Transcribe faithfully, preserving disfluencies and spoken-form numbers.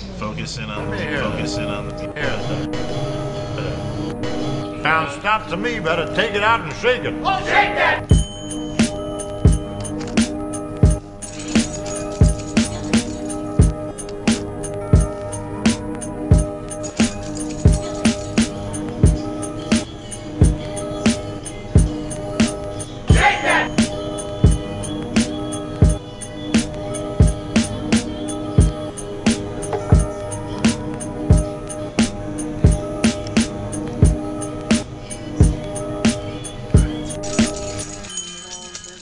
Focusing on the, focusing on the. Sounds stopped to me. Better take it out and shake it. Oh, shake that!